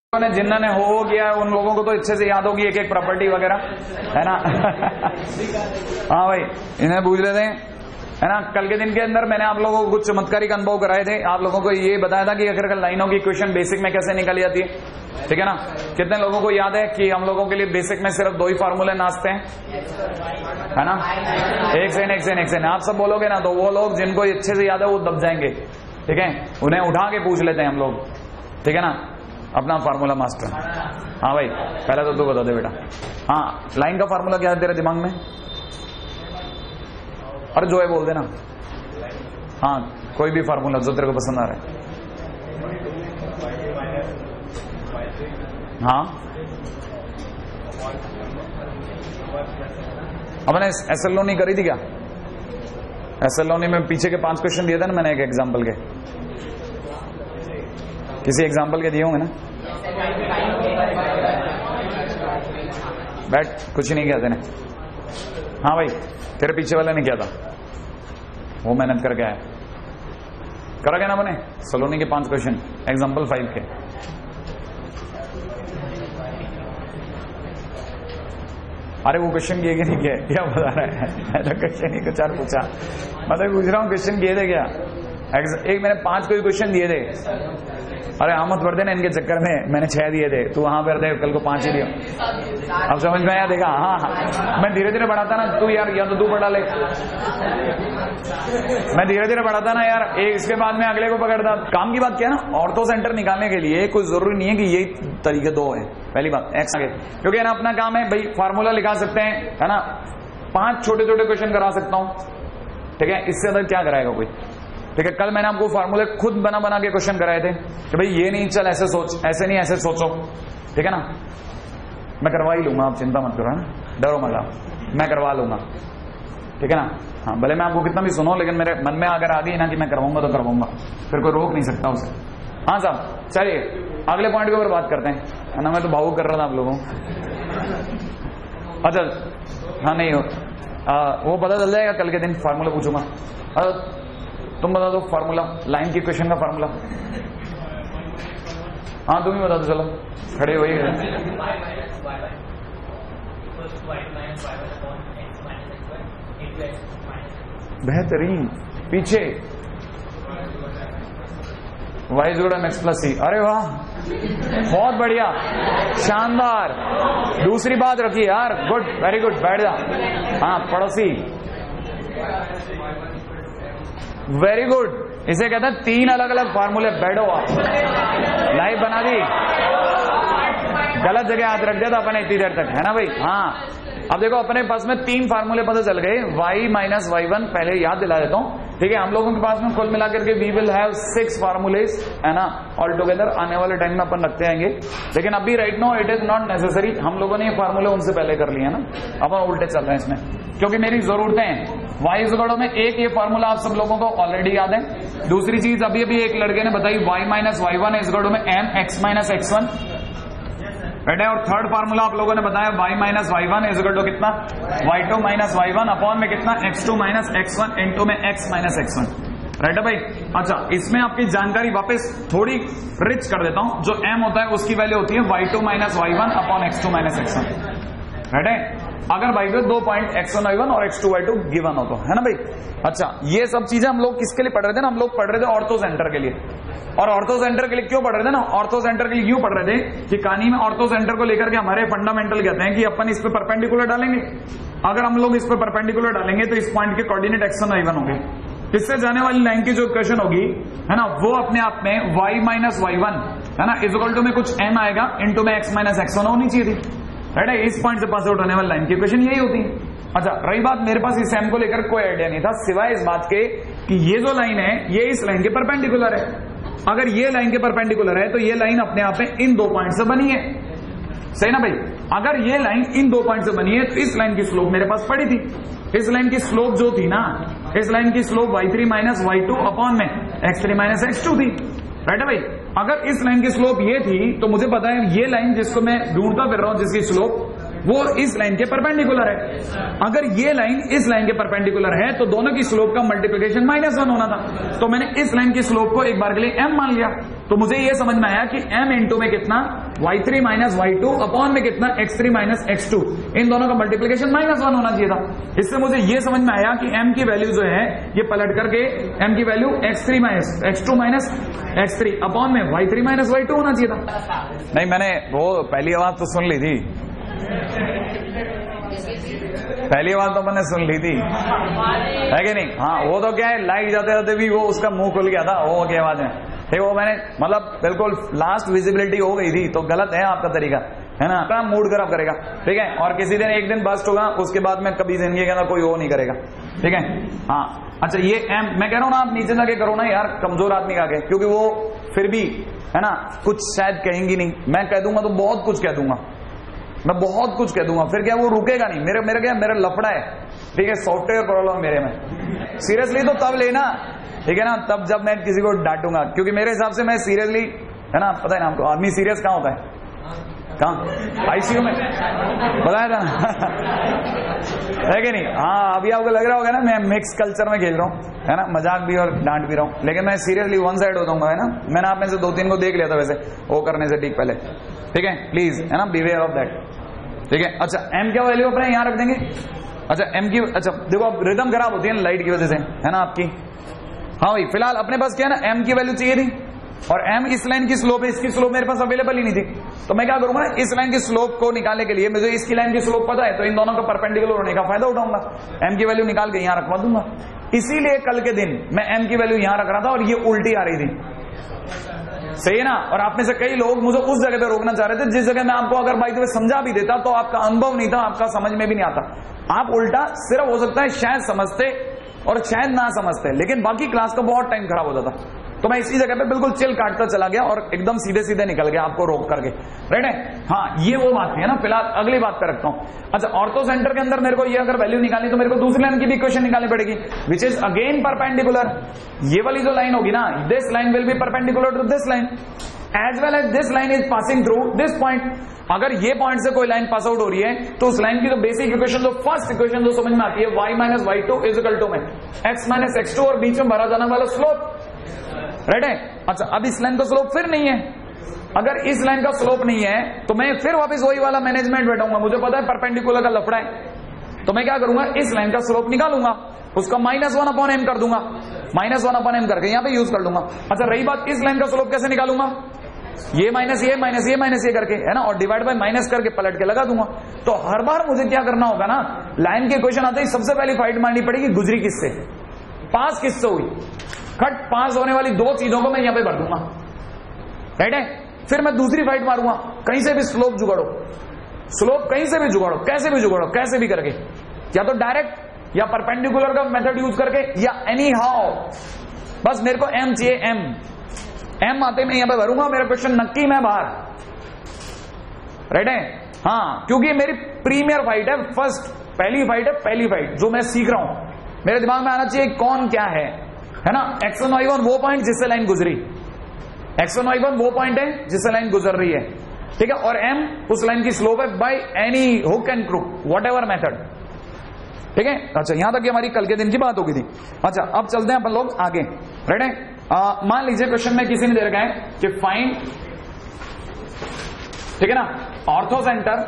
ने जिन्होंने हो गया उन लोगों को तो अच्छे से याद होगी एक एक प्रॉपर्टी वगैरह, है ना। हाँ भाई, इन्हें पूछ लेते हैं, है ना। कल के दिन के अंदर मैंने आप लोगों को कुछ चमत्कारिक अनुभव कराए थे। आप लोगों को ये बताया था कि अगर लाइनों की इक्वेशन बेसिक में कैसे निकल जाती है, ठीक है ना। कितने लोगों को याद है कि हम लोगों के लिए बेसिक में सिर्फ दो ही फार्मूले नाचते हैं, है ना। एक सेकंड आप सब बोलोगे ना तो वो लोग जिनको अच्छे से याद है वो दब जाएंगे, ठीक है। उन्हें उठा के पूछ लेते हैं हम लोग, ठीक है ना। अपना फार्मूला मास्टर। हाँ भाई, पहले तो तू बता दे बेटा। हाँ, लाइन का फार्मूला क्या है तेरे दिमाग में? अरे जो है बोल देना। हाँ, कोई भी फार्मूला जो तेरे को पसंद आ रहा है। हाँ, अपने एसएलओनी करी थी क्या? एसएलओनी में पीछे के 5 क्वेश्चन दिए थे ना मैंने, एक एग्जाम्पल के। किसी एग्जाम्पल के दिए होंगे ना। बैठ, कुछ नहीं किया तेने। हाँ भाई, तेरे पीछे वाले ने किया था, वो मेहनत करके आया। करा क्या ना बने सलोनी के 5 क्वेश्चन एग्जाम्पल 5 के। अरे वो क्वेश्चन किए कि नहीं किए, क्या बता रहा है? तो क्वेश्चन ही कुछ और पूछा, मतलब पूछ रहा हूँ क्वेश्चन किए थे क्या? एक मैंने 5 कोई क्वेश्चन दिए थे। अरे आमद बढ़ देना इनके चक्कर में, मैंने 6 दिए थे, तू वहां पर दे, कल को 5 ही दिया। अब समझ में आया? देखा। हाँ, मैं धीरे धीरे बढ़ाता ना तू यार, या तो तू बढ़ा ले, मैं धीरे धीरे बढ़ाता ना यार, एक इसके बाद में अगले को पकड़ता। काम की बात क्या है ना, ऑर्थो सेंटर निकालने के लिए कोई जरूरी नहीं है कि यही तरीके 2 है। पहली बात एक्स आगे, क्योंकि ना अपना काम है भाई, फार्मूला लिखा सकते हैं, है ना। 5 छोटे छोटे क्वेश्चन करा सकता हूं, ठीक है। इससे ज्यादा क्या कराएगा कोई, ठीक है। कल मैंने आपको फार्मूले खुद बना बना के क्वेश्चन कराए थे कि भाई ये नहीं, चल ऐसे सोच, ऐसे नहीं ऐसे सोचो, ठीक है ना। मैं करवा ही लूंगा, आप चिंता मत करो, है ना, डरो मत आप, मैं करवा लूंगा, ठीक है ना। हाँ, भले मैं आपको कितना भी सुनो, लेकिन मेरे मन में अगर आ गई ना कि मैं करवाऊंगा तो करवाऊंगा, फिर कोई रोक नहीं सकता उसे। हाँ साहब, चलिए अगले पॉइंट के ऊपर बात करते हैं, है ना। मैं तो भावुक कर रहा था आप लोगों। अच्छा, हाँ नहीं वो पता चल जाएगा कल के दिन, फार्मूला पूछूंगा। तुम बता दो फार्मूला, लाइन की क्वेश्चन का फार्मूला। हाँ तुम ही बता दो, चलो खड़े हो ही गए। बेहतरीन, पीछे y जोड़ा x प्लस सी। अरे वाह, बहुत बढ़िया, शानदार। दूसरी बात रखिए यार, गुड, वेरी गुड, बैठ जा। हाँ पड़ोसी, वेरी गुड। इसे कहते हैं 3 अलग अलग फार्मूले। बैठो आप, लाइव बना दी, गलत जगह हाथ रख दिया था अपने इतनी देर तक, है ना भाई। हाँ, अब देखो अपने पास में 3 फार्मूले पता चल गए, y माइनस y1। पहले याद दिला देता हूं, ठीक है। हम लोगों के पास में कुल मिलाकर के वी विल हैव 6 फार्मूलेज, है ना, ऑल टुगेदर। आने वाले टाइम में अपन रखते आएंगे, लेकिन अभी right now it is not necessary. हम लोगों ने ये फार्मूले उनसे पहले कर लिए ना, अपन उल्टे चल रहे हैं इसमें, क्योंकि मेरी जरूरतें हैं। y इजगड़ों में एक ये फार्मूला आप सब लोगों को ऑलरेडी याद है। दूसरी चीज अभी अभी एक लड़के ने बताई, y माइनस y1 इजगड़ों में m x minus x1, right है। और थर्ड फार्मूला आप लोगों ने बताया, y माइनस y1 इजगड़ों कितना, y2 माइनस y1 अपॉन में कितना, x2 minus x1 into m x minus x1, right है भाई। अच्छा, इसमें आपकी जानकारी वापस थोड़ी रिच कर देता हूं। जो m होता है उसकी वैल्यू होती है y2 minus y1 upon x2 minus x1, right है। अगर भाई 2 पॉइंट x1 y1 और x2 y2 गिवन हो तो, है ना भाई। अच्छा, ये सब चीजें हम लोग किसके लिए पढ़ रहे थे ना, हम लोग पढ़ रहे थे ऑर्थो सेंटर के लिए। और ऑर्थो सेंटर के लिए क्यों पढ़ रहे थे ना, ऑर्थो सेंटर के लिए क्यों पढ़ रहे थे कि कहानी में ऑर्थो सेंटर को लेकर के हमारे फंडामेंटल कहते हैं कि अपन इस पे परपेंडिकुलर डालेंगे। अगर हम लोग इस पे परपेंडिकुलर डालेंगे तो इस पॉइंट के कोऑर्डिनेट x1 y1 होंगे। इससे जाने वाली लाइन की जो इक्वेशन होगी, है ना, वो अपने आप में y माइनस y1, है ना, इक्वल टू में कुछ m आएगा into m x minus x1 होनी चाहिए थी, राइट है। इस पॉइंट से पास आउट होने वाली लाइन की इक्वेशन यही होती है। अच्छा, रही बात, मेरे पास इस m को लेकर कोई आइडिया नहीं था, सिवाय इस बात के कि ये जो लाइन है ये इस लाइन के परपेंडिकुलर है। अगर ये लाइन के परपेंडिकुलर है तो ये लाइन अपने आप में इन 2 पॉइंट से बनी है, सही ना भाई। अगर ये लाइन इन 2 पॉइंट से बनी है तो इस लाइन की स्लोप मेरे पास पड़ी थी। इस लाइन की स्लोप जो थी ना, इस लाइन की slope y3 minus y2 upon में x3 माइनस x2 थी, राइट है भाई। अगर इस लाइन की स्लोप ये थी तो मुझे पता है ये लाइन जिसको मैं ढूंढता फिर रहा हूं, जिसकी स्लोप वो इस लाइन के परपेंडिकुलर है। अगर ये लाइन इस लाइन के परपेंडिकुलर है तो दोनों की स्लोप का मल्टीप्लिकेशन -1 होना था। तो मैंने इस लाइन की स्लोप को एक बार के लिए m मान लिया। तो मुझे ये समझ में आया कि m इंटू में कितना y3 माइनस y2 अपॉन में कितना x3 माइनस x2, इन दोनों का मल्टीप्लीकेशन -1 होना चाहिए था। इससे मुझे ये समझ में आया कि m की वैल्यू जो है ये पलट करके m की value x3 minus x2 minus x3 upon में y3 माइनस y2 होना चाहिए था। नहीं, मैंने वो पहली आवाज तो सुन ली थी, पहली बात तो मैंने सुन ली थी, है कि नहीं? हाँ, वो तो क्या है, लाइट जाते जाते भी वो उसका मुंह खुल गया था वो की आवाज में, ठीक, वो मैंने मतलब बिल्कुल लास्ट विजिबिलिटी हो गई थी। तो गलत है आपका तरीका, है ना, अपना मूड खराब करेगा, ठीक है। और किसी दिन एक दिन बस्ट होगा, उसके बाद में कभी जिंदगी के अंदर कोई वो नहीं करेगा, ठीक है। हाँ, अच्छा, ये एम मैं कह रहा हूँ ना, आप नीचे जाके करो ना यार, कमजोर आदमी का आगे, क्योंकि वो फिर भी, है ना, कुछ शायद कहेंगी नहीं, मैं कह दूंगा तो बहुत कुछ कह दूंगा, मैं बहुत कुछ कह दूंगा, फिर क्या वो रुकेगा नहीं। मेरे क्या, मेरा लफड़ा है, ठीक है, सॉफ्टवेयर प्रॉब्लम मेरे में। सीरियसली तो तब लेना, ठीक है ना, तब जब मैं किसी को डांटूंगा, क्योंकि मेरे हिसाब से मैं सीरियसली, है ना, पता है ना आपको, आदमी सीरियस कहाँ होता है, कहाँ, आईसीयू में, बताया था है कि नहीं? हाँ, अभी आपको लग रहा होगा ना मैं मिक्स कल्चर में खेल रहा हूँ, है ना, मजाक भी और डांट भी रहा हूँ, लेकिन मैं सीरियसली वन साइड होता हूँ, है ना। मैंने आप में से 2-3 को देख लिया था वैसे वो करने से ठीक पहले, ठीक है, प्लीज, है ना, बीवेयर ऑफ दैट, ठीक है। अच्छा, एम क्या वैल्यू अपने यहाँ रख देंगे। अच्छा, एम की, अच्छा देखो, अब रिदम खराब होती है ना लाइट की वजह से, है ना आपकी। हाँ भाई, फिलहाल अपने पास क्या है ना, एम की वैल्यू चाहिए थी, और एम इस लाइन की स्लोप है, इसकी स्लोप मेरे पास अवेलेबल ही नहीं थी। तो मैं क्या करूंगा ना, इस लाइन की स्लोप को निकालने के लिए मुझे इसकी लाइन की स्लोप पता है, तो इन दोनों का परपेंडिकुलर होने का फायदा उठाऊंगा, एम की वैल्यू निकाल के यहां रखवा दूंगा। इसीलिए कल के दिन मैं एम की वैल्यू यहां रख रहा था और ये उल्टी आ रही थी, सही है ना। और आप में से कई लोग मुझे उस जगह पे रोकना चाह रहे थे जिस जगह मैं आपको अगर बाई द वे समझा भी देता तो आपका अनुभव नहीं था, आपका समझ में भी नहीं आता। आप उल्टा सिर्फ हो सकता है शायद समझते और शायद ना समझते, लेकिन बाकी क्लास का बहुत टाइम खराब हो जाता। तो मैं इसी जगह पे बिल्कुल चिल काटता चला गया और एकदम सीधे सीधे निकल गया आपको रोक करके, राइट है। हाँ, ये वो बात है ना। फिलहाल अगली बात पे रखता हूं। अच्छा, ऑर्थो सेंटर के अंदर मेरे को ये अगर वैल्यू निकालनी तो मेरे को दूसरी लाइन की भी इक्वेशन निकालनी पड़ेगी, विच इज अगेन परपेंडिकुलर। ये वाली जो लाइन होगी ना, this line will be perpendicular to this line as well as this line is passing through this point. अगर ये पॉइंट से कोई लाइन पास आउट हो रही है तो उस लाइन की जो बेसिक इक्वेशन, जो फर्स्ट इक्वेशन जो समझ में आती है, y minus y2 is equal to m x minus x2 और बीच में भरा जाने वाला स्लोप, राइट है। अच्छा, अब इस लाइन का स्लोप फिर नहीं है। अगर इस लाइन का स्लोप नहीं है तो मैं फिर वापस वही वाला मैनेजमेंट बैठाऊंगा। मुझे पता है परपेंडिकुलर का लफड़ा है, तो मैं क्या करूंगा, इस लाइन का स्लोप निकालूंगा, उसका -1/m कर दूंगा, -1/m करके यहां पे यूज कर लूंगा। अच्छा, रही बात इस लाइन का स्लोप कैसे निकालूंगा, ये माइनस ये माइनस ये माइनस ये करके, है ना, और डिवाइड बाय माइनस करके पलट के लगा दूंगा। तो हर बार मुझे क्या करना होगा ना, लाइन के इक्वेशन आते ही सबसे पहले फाइट मारनी पड़ेगी गुजरी किससे, पास किससे हुई। खट पास होने वाली दो चीजों को मैं यहां पे भर दूंगा, राइट है। फिर मैं दूसरी फाइट मारूंगा, कहीं से भी स्लोप जुगाड़ो, स्लोप कहीं से भी जुगाड़ो, कैसे भी जुगाड़ो, कैसे भी करके, या तो डायरेक्ट या परपेंडिकुलर का मेथड यूज करके या एनी हाउ। बस मेरे को एम चाहिए, एम आते मैं यहां पे भरूंगा, मेरा क्वेश्चन नक्की मैं बाहर, राइट है। हाँ, क्योंकि ये मेरी प्रीमियर फाइट है, फर्स्ट पहली फाइट है, पहली फाइट जो मैं सीख रहा हूं। मेरे दिमाग में आना चाहिए कौन क्या है ना। x1 y1 वो पॉइंट जिससे लाइन गुजरी, x1 y1 वो पॉइंट है जिससे लाइन गुजर रही है, ठीक है। और m उस लाइन की स्लोप है by any hook and crook, whatever method, ठीक है। अच्छा, यहां तक हमारी कल के दिन की बात हो गई थी। अच्छा, अब चलते हैं अपन लोग आगे, राइट है। मान लीजिए क्वेश्चन में किसी ने दे रखा है कि फाइंड, ठीक है ना, ऑर्थो सेंटर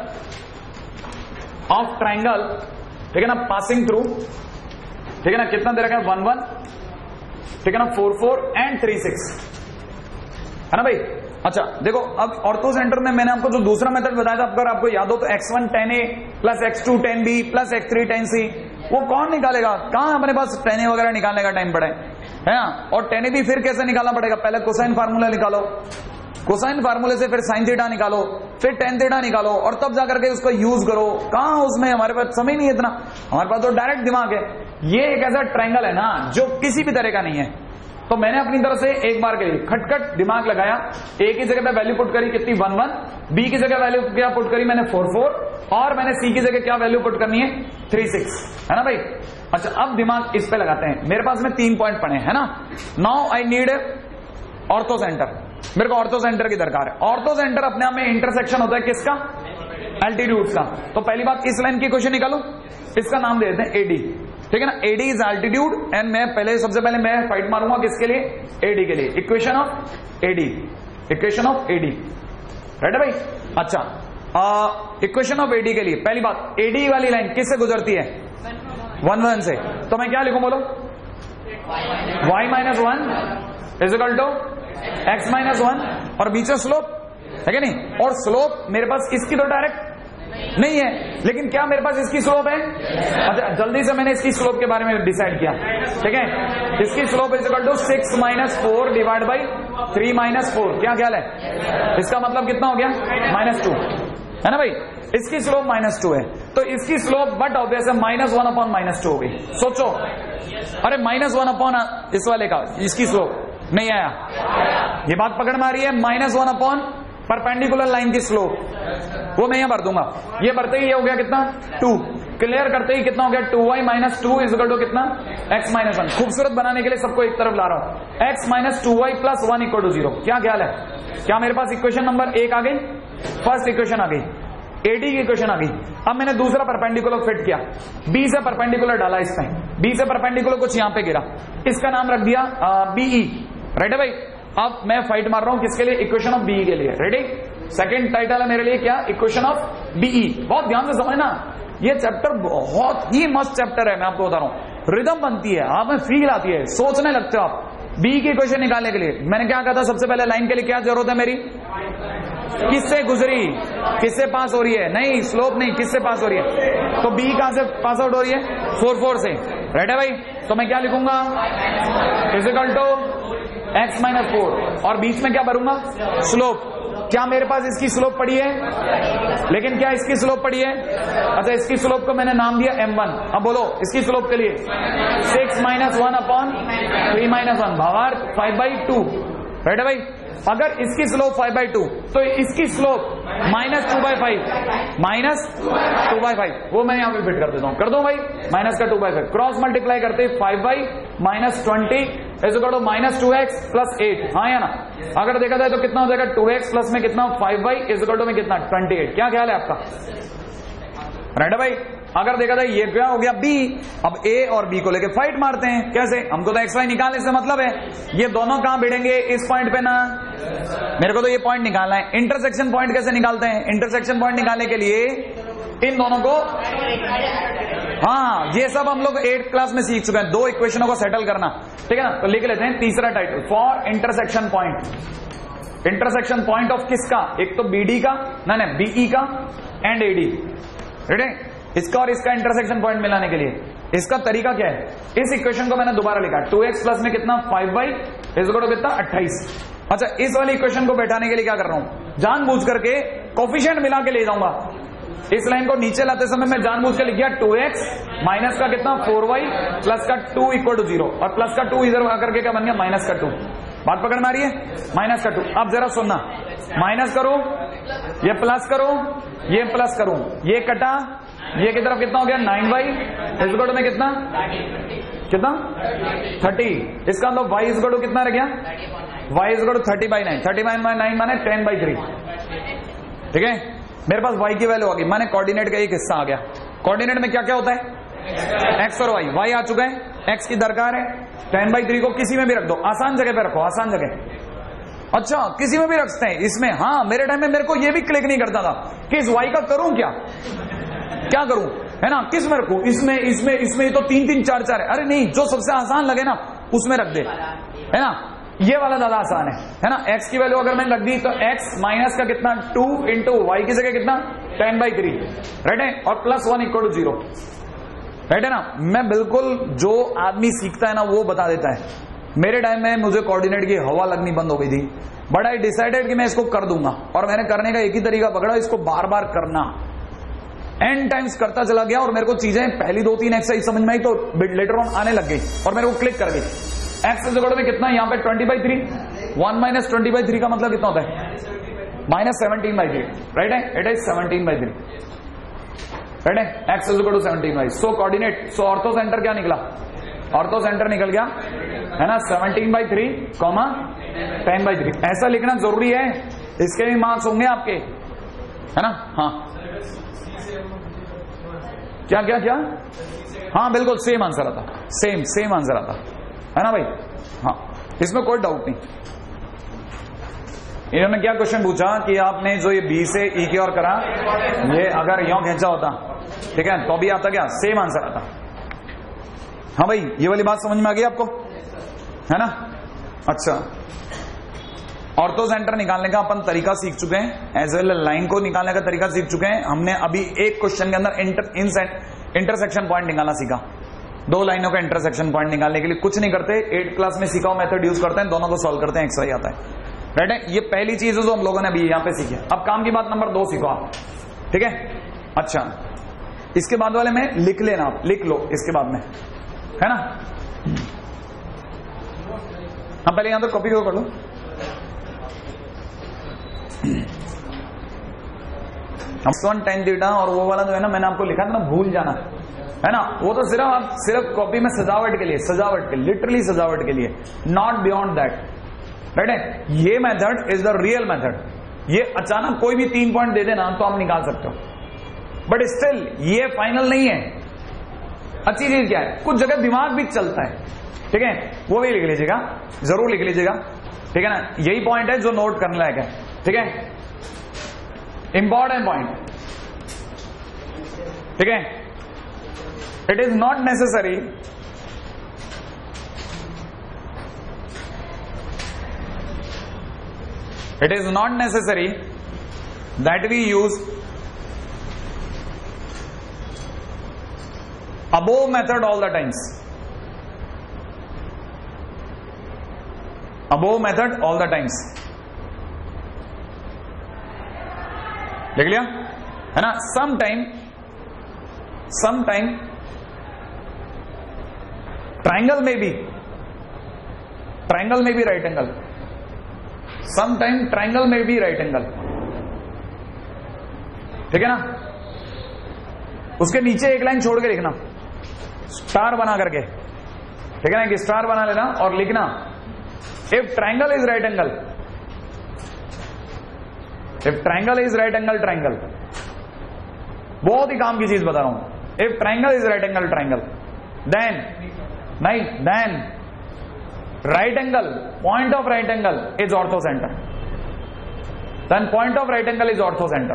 ऑफ ट्राइंगल, ठीक है ना, पासिंग थ्रू, ठीक है ना, कितना दे रखा है 1 1, ठीक है ना, 4 4 एंड 3 6, है ना भाई। अच्छा देखो, अब ऑर्थो सेंटर में मैंने आपको जो दूसरा मेथड बताया था, अगर आपको याद हो तो x1 10a plus x2 10b plus x3 10c, वो कौन निकालेगा, कहां अपने पास 10a वगैरह निकालने का टाइम पड़ा है ना। और 10a भी फिर कैसे निकालना पड़ेगा, पहले कोसाइन फार्मूला निकालो, कोसाइन फार्मूले से फिर साइन थीटा निकालो, फिर टेन थीटा निकालो, और तब जाकर के उसको यूज करो। कहां उसमें हमारे पास समय नहीं है इतना, हमारे पास तो डायरेक्ट दिमाग है। ये एक ऐसा ट्रायंगल है ना जो किसी भी तरह का नहीं है, तो मैंने अपनी तरफ से एक बार के लिए खटखट दिमाग लगाया, ए की जगह पे वैल्यू पुट करी कितनी 1 1, बी की जगह वैल्यू क्या पुट करी मैंने 4 4, और मैंने सी की जगह क्या वैल्यू पुट करनी है 3 6, है ना भाई। अच्छा, अब दिमाग इस पे लगाते हैं। मेरे पास में 3 पॉइंट पड़े है ना। Now I need orthocentre, मेरे को ऑर्थो सेंटर की दरकार है। ऑर्थो सेंटर अपने आप में इंटरसेक्शन होता है किसका, एल्टीट्यूड का। तो पहली बात इस लाइन की इक्वेशन निकालू, इसका नाम दे देते हैं एडी, ठीक है ना। एडी इज एल्टीट्यूड एंड मैं पहले सबसे पहले मैं फाइट मारूंगा किसके लिए, एडी के लिए। Equation of AD, equation of AD, right है भाई। अच्छा, इक्वेशन ऑफ एडी के लिए पहली बात, एडी वाली लाइन किससे गुजरती है? 1 1 से। तो मैं क्या लिखूं बोलो? y minus 1 is equal to x minus 1 और बीच में स्लोप है क्या नहीं? और स्लोप मेरे पास इसकी तो डायरेक्ट नहीं है, लेकिन क्या मेरे पास इसकी स्लोप है? अच्छा, जल्दी से मैंने इसकी स्लोप के बारे में डिसाइड किया, ठीक है। इसकी slope is equal to 6 minus 4 divide by 3 minus 4। क्या ख्याल है? इसका मतलब कितना हो गया? -2 है ना भाई। इसकी स्लोप -2 है, तो इसकी स्लोप बट ऑब्वियस है -1 अपॉन -2 हो गई। सोचो, अरे -1 अपॉन इस वाले का, इसकी स्लोप नहीं आया, ये बात पकड़ में आ रही है। -1 अपॉन परपेंडिकुलर लाइन की स्लोप, वो मैं यहां भर दूंगा। ये भरते ही ये हो गया कितना? 2। क्लियर करते ही कितना हो गया? 2y minus 2 is equal to कितना? x minus 1। खूबसूरत बनाने के लिए सबको एक तरफ ला रहा हूं। x minus 2y plus 1 equal to 0। क्या ख्याल है? क्या मेरे पास इक्वेशन नंबर 1 आ गई? फर्स्ट इक्वेशन आ गई, एडी की इक्वेशन आ गई। अब मैंने दूसरा परपेंडिकुलर फिट किया, बी से परपेंडिकुलर डाला इसमें, बी से परपेंडिकुलर कुछ यहां पे गिरा, इसका नाम रख दिया बीई। राइट है भाई। अब मैं फाइट मार रहा हूं किसके लिए? इक्वेशन ऑफ बीई के लिए। रेडी? सेकंड टाइटल है मेरे लिए क्या? Equation of BE. बहुत ध्यान से समझना, ये चैप्टर बहुत ही मस्त चैप्टर है। मैं आपको बता रहा हूं, रिदम बनती है, आप में फील आती है, सोचने लगते हो आप। बी की इक्वेशन निकालने के लिए मैंने क्या कहा था? सबसे पहले लाइन के लिए क्या जरूरत है मेरी? किससे गुजरी, किससे पास हो रही है? नहीं, स्लोप नहीं, किससे पास हो रही है? तो बी कहां से पास आउट हो रही है? 4 4 से। राइट है भाई। तो मैं क्या लिखूंगा? इक्वल टू x माइनस 4 और बीच में क्या भरूंगा? स्लोप। क्या मेरे पास इसकी स्लोप पड़ी है? लेकिन क्या इसकी स्लोप पड़ी है? अच्छा, इसकी स्लोप को मैंने नाम दिया m1। अब बोलो इसकी स्लोप के लिए 6 माइनस 1 अपॉन 3 माइनस 1 भावार 5/2। राइट है भाई। अगर इसकी स्लोप 5/2 तो इसकी स्लोप -2/5, -2/5, वो मैं यहां पे फिट कर देता हूं। कर दो भाई, माइनस का 2/5 क्रॉस मल्टीप्लाई करते 5/-20 is equal to -2x plus 8। हाँ या ना? अगर देखा जाए तो कितना हो जाएगा? 2x प्लस में कितना? 5 इज इक्वल टू में कितना? 28। क्या ख्याल है आपका? राइट है भाई। अगर देखा जाए ये क्या हो गया? बी। अब ए और बी को लेके फाइट मारते हैं। कैसे? हमको तो एक्स वाई निकालने से मतलब है, ये दोनों कहां भिड़ेंगे? इस पॉइंट पे ना। मेरे को तो ये पॉइंट निकालना है। इंटरसेक्शन पॉइंट कैसे निकालते हैं? इंटरसेक्शन पॉइंट निकालने के लिए इन दोनों को, हाँ, ये सब हम लोग 8th क्लास में सीख चुके हैं, 2 इक्वेशनों को सेटल करना, ठीक है ना? तो लिख लेते हैं तीसरा title, for intersection point. Intersection point of किसका? एक तो बीडी का, ना बीई का एंड एडी। रेडी? इसका और इसका इंटरसेक्शन पॉइंट मिलाने के लिए इसका तरीका क्या है? इस इक्वेशन को मैंने दोबारा लिखा, 2x प्लस में कितना? 5 इज इक्वल टू कितना? 28। अच्छा, इस वाली इक्वेशन को बैठाने के लिए क्या कर रहा हूं? जानबूझ करके कोफिशिएंट मिला के ले जाऊंगा। इस लाइन को नीचे लाते समय मैं जानबूझ के लिख गया 2x माइनस का कितना? 4y प्लस का 2 इक्वल टू 0 और प्लस का 2 इधर आकर के क्या बन गया? माइनस का 2। बात पकड़ में आ रही है? माइनस का 2। अब जरा सुनना, माइनस करो, ये प्लस करो, ये प्लस करूं, ये कटा, ये की तरफ कितना हो गया? 9y इज इक्वल टू में कितना? कितना? 30। इसका मतलब y इज इक्वल टू कितना रह गया? y is equal to 30/9। 30/9 माने 10/3। ठीक है? मेरे पास y की वैल्यू आ गई, माने कोऑर्डिनेट का एक हिस्सा आ गया। कोऑर्डिनेट में क्या क्या होता है? x और y आ चुका है, x की दरकार है। 10/3 को किसी में भी रख दो, आसान जगह पे रखो, आसान जगह। अच्छा, किसी में भी रखते हैं इसमें। हाँ, मेरे टाइम में मेरे को ये भी क्लिक नहीं करता था कि इस y का करूं क्या करूं, है ना? किस में रखूं? इसमें इसमें इसमें ये तो 3 3 4 4 है। अरे नहीं, जो सबसे आसान लगे ना उसमें रख दे, है ना? ये वाला ज्यादा आसान है ना? x की वैल्यू अगर मैंने रख दी तो x माइनस का कितना? 2 इंटू वाई की जगह कितना? 10/3। राइट है? और प्लस 1 इक्वल टू 0। राइट है ना? मैं बिल्कुल जो आदमी सीखता है ना वो बता देता है। मेरे टाइम में मुझे कोऑर्डिनेट की हवा लगनी बंद हो गई थी, बट आई डिसाइडेड कि मैं इसको कर दूंगा, और मैंने करने का एक ही तरीका पकड़ा, इसको बार बार करना। एन टाइम्स करता चला गया और मेरे को चीजें पहली 2-3 एक्सरसाइज समझ में आई तो लेटर ऑन आने लग गई और मेरे को क्लिक कर गई। एक्स इज इक्वल टू में कितना? यहाँ पे 20/3। 1 माइनस 20/3 का मतलब कितना होता है? -17/3। राइट है? It is 17/3। राइट है? X is equal to 17/3। So coordinate, so orthocentre क्या निकला? ऑर्थो सेंटर निकल गया, है ना? 17/3, 10/3। ऐसा लिखना जरूरी है, इसके भी मार्क्स होंगे आपके, है ना? हाँ, क्या क्या क्या? हाँ, बिल्कुल सेम आंसर आता, सेम आंसर आता, है ना भाई? हाँ, इसमें कोई डाउट नहीं। इन्होंने क्या क्वेश्चन पूछा कि आपने जो ये बी से ई की ओर करा, ये अगर यों खींचा होता, ठीक है, तो भी आता क्या, सेम आंसर आता। हाँ भाई, ये वाली बात समझ में आ गई आपको, है ना? अच्छा, ऑर्थो सेंटर निकालने का अपन तरीका सीख चुके हैं, एज वेल लाइन को निकालने का तरीका सीख चुके हैं। हमने अभी एक क्वेश्चन के अंदर इंटरसेक्शन पॉइंट निकालना सीखा। दो लाइनों का इंटरसेक्शन पॉइंट निकालने के लिए कुछ नहीं करते, 8th क्लास में सीखा हुआ मेथड यूज करते हैं, दोनों को सॉल्व करते हैं, एक्स वाई आता है। राइट है, ये पहली चीज है जो हम लोगों ने अभी यहां पे सीखी। अब काम की बात नंबर 2 सीखो आप, ठीक है? अच्छा, इसके बाद वाले में लिख लेना, आप लिख लो इसके बाद में, है ना? हम पहले यहां तो कॉपी कर लो। हम tan थीटा और वो वाला जो है ना, मैंने आपको लिखा था ना, भूल जाना, है ना? वो तो सिर्फ आप सिर्फ कॉपी में सजावट के लिए, सजावट के, लिटरली सजावट के लिए, नॉट बियॉन्ड दैट। राइट है, ये method is the real method. ये अचानक कोई भी 3 पॉइंट दे देना तो आप निकाल सकते हो, बट स्टिल ये फाइनल नहीं है। अच्छी चीज क्या है, कुछ जगह दिमाग भी चलता है, ठीक है, वो भी लिख लीजिएगा, जरूर लिख लीजिएगा, ठीक है ना? यही पॉइंट है जो नोट करने लायक है, ठीक है? इंपॉर्टेंट पॉइंट, ठीक है? It is not necessary that we use above method all the times. Above method all the times. देख लिया, है ना? sometime triangle may be right angle. Sometime triangle may be right angle, ठीक है ना? उसके नीचे एक लाइन छोड़ के लिखना, स्टार बना करके, ठीक है ना? कि स्टार बना लेना और लिखना if triangle is right angle, if triangle is right angle triangle. बहुत ही काम की चीज बता रहा हूं। If triangle is right angle triangle, then right angle, point of right angle is orthocenter. Then point of right angle is orthocenter.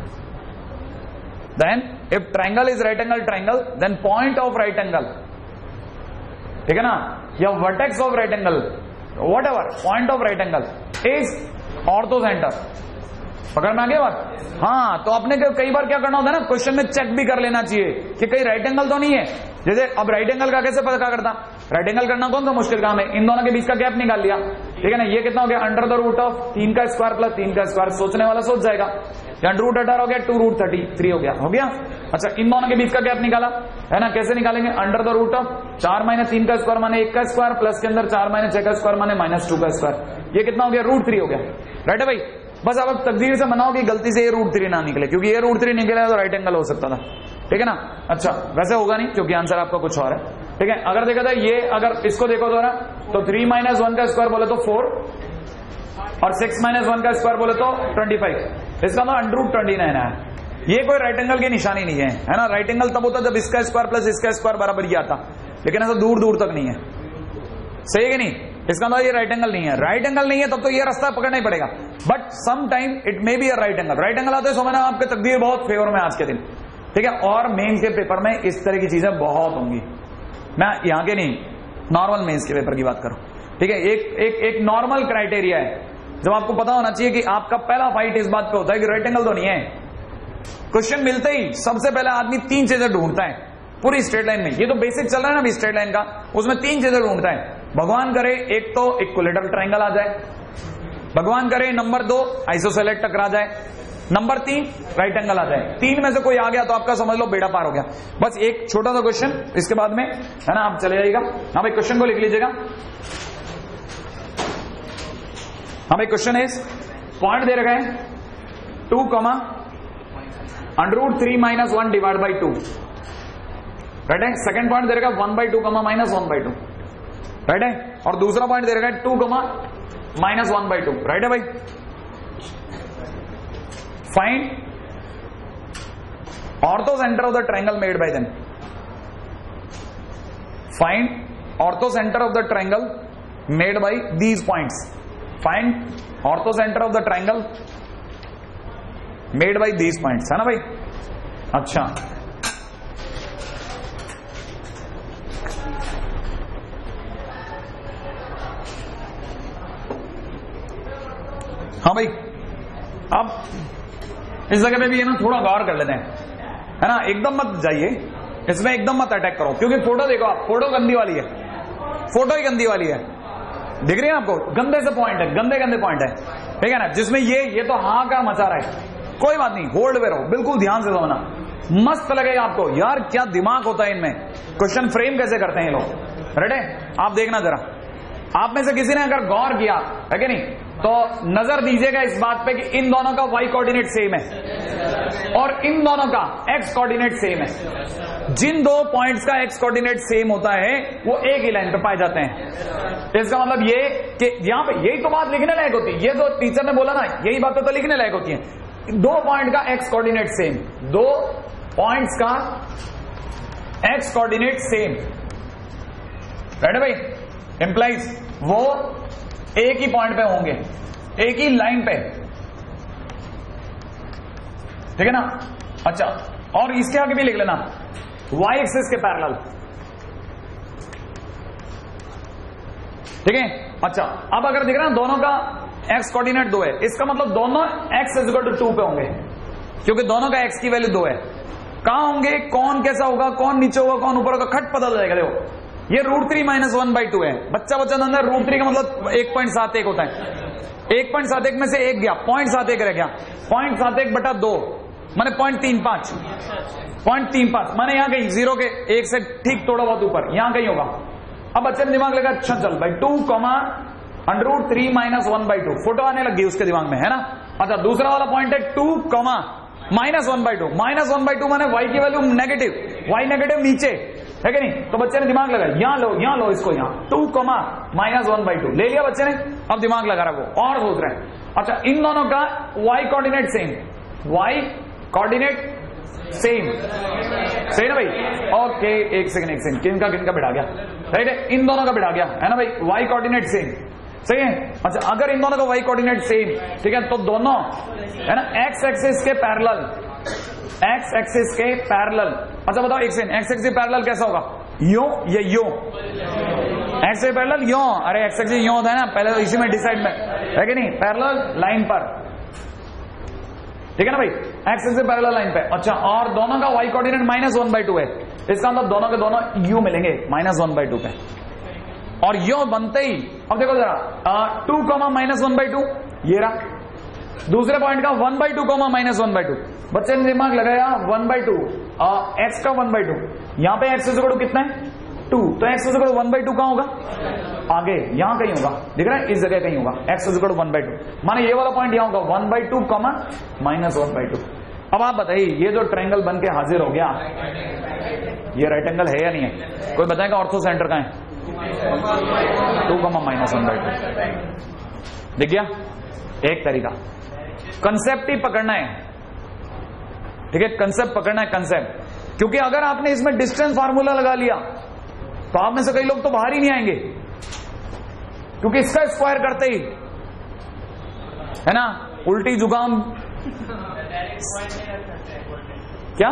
Then if triangle is right angle triangle, then point of right angle, ठीक है ना, या vertex of right angle, whatever, point of right angle is orthocenter. पकड़ में आ गया बात? हाँ, तो आपने कई बार क्या करना होता है ना, क्वेश्चन में चेक भी कर लेना चाहिए कि कहीं राइट एंगल तो नहीं है। जैसे अब राइट एंगल का कैसे पता करता, राइट एंगल करना कौन सा मुश्किल काम है, इन दोनों के बीच का गैप निकाल लिया, ठीक है ना? ये कितना हो गया, अंडर द रूट ऑफ 3 का स्क्वायर प्लस 3 का स्क्वायर। सोचने वाला सोच जाएगा, अंडर रूट 18 हो गया, 2 रूट 33 हो गया। अच्छा, इन दोनों के बीच का गैप निकाला, है ना? कैसे निकालेंगे, under the root of 4 minus 3 का स्क्वायर माने 1 का स्क्वायर प्लस के अंदर 4 माइनस 6 का स्क्वायर माने -2 का स्क्वायर। ये कितना हो गया, रूट 3 हो गया। राइट है भाई? बस अब तकदीर से मनाओ कि गलती से ये रूट 3 ना निकले, क्योंकि ये रूट 3 निकले तो राइट एंगल हो सकता था, ठीक है ना? अच्छा, वैसे होगा नहीं क्योंकि आंसर आपका कुछ और है, ठीक है? अगर देखा था ये, अगर इसको देखो दोबारा, तो 3 माइनस 1 का स्क्वायर बोले तो 4 और 6 माइनस 1 का स्क्वायर बोले तो 25, इसका मतलब अंडर रूट 29 है। ये कोई राइट एंगल की निशानी नहीं है ना? राइट एंगल तब होता जब इसका स्क्वायर प्लस इसका स्क्वायर बराबर ही आता, लेकिन ऐसा दूर दूर तक नहीं है, सही है कि नहीं? इसका मतलब ये राइट एंगल नहीं है। राइट एंगल नहीं है तब तो ये रास्ता पकड़ना ही पड़ेगा, but some time it may be a right angle. Right angle आते हैं समझना, आपके तकदीर बहुत फेवर में आज के दिन, ठीक है? और मेंस के पेपर में इस तरह की चीजें बहुत होंगी। मैं यहाँ के नहीं, नॉर्मल मेंस के पेपर की बात करूं, ठीक है? एक नॉर्मल क्राइटेरिया है, जब आपको पता होना चाहिए कि आपका पहला फाइट इस बात पे होता है कि राइट एंगल तो नहीं है। क्वेश्चन मिलते ही सबसे पहले आदमी 3 चीजें ढूंढता है पूरी स्ट्रेट लाइन में। ये तो बेसिक चल रहा है ना अभी स्ट्रेट लाइन का, उसमें 3 चीजें ढूंढता है। भगवान करे एक तो इक्विलेटरल ट्रायंगल आ जाए, भगवान करे नंबर 2 आइसोसेलेट टकरा जाए, नंबर 3 राइट एंगल आ जाए। 3 में से कोई आ गया तो आपका समझ लो बेड़ा पार हो गया। बस एक छोटा सा क्वेश्चन इसके बाद में, है ना? आप चले जाइएगा। हाँ भाई, क्वेश्चन को लिख लीजिएगा। हाँ भाई, क्वेश्चन इज, पॉइंट दे रखा है 2, under root 3 minus 1 divide by 2, right है? सेकंड पॉइंट दे रखा है 1/2 माइनस 1/2, राइट है? और दूसरा पॉइंट दे रखा है 2 माइनस 1/2, राइट है भाई? Find orthocentre of the triangle made by them. Find orthocentre of the triangle made by these points. Find orthocentre of the triangle made by these points, है ना भाई। अच्छा, हाँ भाई, अब इस जगह पे भी है ना थोड़ा गौर कर लेते हैं, है ना। एकदम मत जाइए इसमें, एकदम मत अटैक करो, क्योंकि फोटो देखो आप, फोटो गंदी वाली है, फोटो ही गंदी वाली है, दिख रही है आपको, गंदे से पॉइंट है, गंदे गंदे पॉइंट है, ठीक है ना। जिसमें ये तो हाँ का मचा रहा है, कोई बात नहीं, होल्ड पे रहो, बिल्कुल ध्यान से समझना, मस्त लगेगा आपको। यार क्या दिमाग होता है इनमें, क्वेश्चन फ्रेम कैसे करते हैं ये लोग। रेडी, आप देखना जरा, आप में से किसी ने अगर गौर किया है कि नहीं, तो नजर दीजिएगा इस बात पे कि इन दोनों का y कोऑर्डिनेट सेम है और इन दोनों का x कोऑर्डिनेट सेम है। जिन दो पॉइंट्स का x कोऑर्डिनेट सेम होता है वो एक ही लाइन पे पाए जाते हैं। इसका मतलब ये कि यहां पे यही तो बात लिखने लायक होती है, ये तो टीचर ने बोला ना, यही बातें तो लिखने लायक होती है। दो पॉइंट का x कोऑर्डिनेट सेम, दो पॉइंट्स का x कोऑर्डिनेट सेम, राइट भाई, इंप्लाइज वो एक ही पॉइंट पे होंगे, एक ही लाइन पे, ठीक है ना। अच्छा, और इसके आगे भी लिख लेना y एक्सिस के पैरेलल, ठीक है। अच्छा, अब अगर दिख रहा है दोनों का x कोऑर्डिनेट 2 है, इसका मतलब दोनों x = 2 पे होंगे, क्योंकि दोनों का x की वैल्यू 2 है। कहां होंगे, कौन कैसा होगा, कौन नीचे होगा, कौन ऊपर होगा, खट पता चलेगा। देखो ये √3 - 1/2 है, बच्चा अंदर √3 का मतलब 1.71 होता है, 1.71 में से एक गया, 0.71 रह गया, 0.71/2 माने 0.35, 0.35 माने यहां कहीं 0 के 1 से ठीक थोड़ा बहुत ऊपर, यहां कहीं होगा। अब बच्चे ने दिमाग लगा, अच्छा चल भाई 2, √3 - 1/2, फोटो आने लग गई उसके दिमाग में, है ना। अच्छा, दूसरा वाला पॉइंट है 2, -1/2, -1/2 माने y की वैल्यू नेगेटिव, y नेगेटिव नीचे, है कि नहीं। तो बच्चे ने दिमाग लगाया, यहां लो इसको, यहां 2, -1/2 ले लिया बच्चे ने। अब दिमाग लगा रहा वो और सोच रहे हैं, अच्छा इन दोनों का y coordinate same, y coordinate same, सही ना भाई। ओके, एक सेकंड, किनका बिठा गया, राइट है, इन दोनों का बिठा गया, है ना भाई, y कोऑर्डिनेट सेम, सही है। अच्छा, अगर इन दोनों का y कोऑर्डिनेट सेम, ठीक है, तो दोनों है ना x एक्सिस के पैरेलल, x एक्सिस के पैरेलल। अच्छा बताओ, x एक्सिस के पैरेलल कैसा होगा, यूं या यूं, x से पैरेलल यूं, अरे x एक्सिस यूं होता है ना, पहले तो इसी में डिसाइड में, है कि नहीं, पैरेलल लाइन पर, ठीक है ना भाई, x एक्सिस से पैरेलल लाइन पे। अच्छा, और दोनों का y कोऑर्डिनेट -1/2 है, इसका मतलब दोनों के दोनों u मिलेंगे -1/2 पे। और यो बनते ही, अब देखो जरा 2, -1/2 ये रहा, दूसरे पॉइंट का 1/2, -1/2, बच्चे ने दिमाग लगाया 1/2, x का 1/2, यहां पे x = कितना है 2, तो x = 1/2 कहां होगा, आगे यहां कहीं होगा, दिख रहा है, इस जगह कहीं होगा, x = 1/2, माने ये वाला पॉइंट यहां होगा 1/2, -1/2। अब आप बताइए, ये जो ट्रायंगल बन के हाजिर हो गया, ये राइट एंगल है या नहीं है, कोई बताएगा ऑर्थो सेंटर का है, 2, -1/2, दिख गया। एक तरीका कंसेप्ट ही पकड़ना है, ठीक है, कंसेप्ट पकड़ना है, कंसेप्ट, क्योंकि अगर आपने इसमें डिस्टेंस फार्मूला लगा लिया तो आप में से कई लोग तो बाहर ही नहीं आएंगे, क्योंकि इसका स्क्वायर करते ही, है ना, उल्टी जुकाम, क्या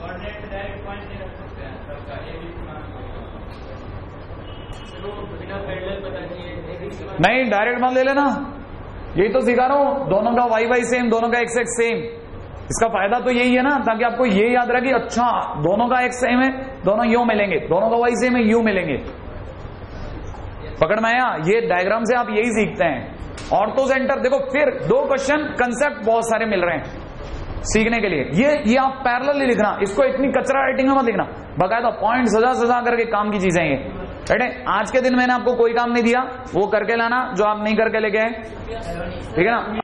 नहीं, डायरेक्ट मान ले लेना, यही तो सिखा रहा हूं, दोनों का y सेम, दोनों का x सेम। इसका फायदा तो यही है ना, ताकि आपको ये याद रहे कि अच्छा दोनों का x सेम है, दोनों यू मिलेंगे, दोनों का y सेम है, यू मिलेंगे। पकड़ में आया, ये डायग्राम से आप यही सीखते हैं। ऑर्थो सेंटर देखो, फिर 2 क्वेश्चन कंसेप्ट बहुत सारे मिल रहे हैं सीखने के लिए। ये आप पैरेलल लिखना, इसको इतनी कचरा राइटिंग में मत लिखना, बकायदा पॉइंट सजा करके काम की चीजें ये, राइट है। आज के दिन मैंने आपको कोई काम नहीं दिया, वो करके लाना जो आप नहीं करके लेके आए, ठीक है ना।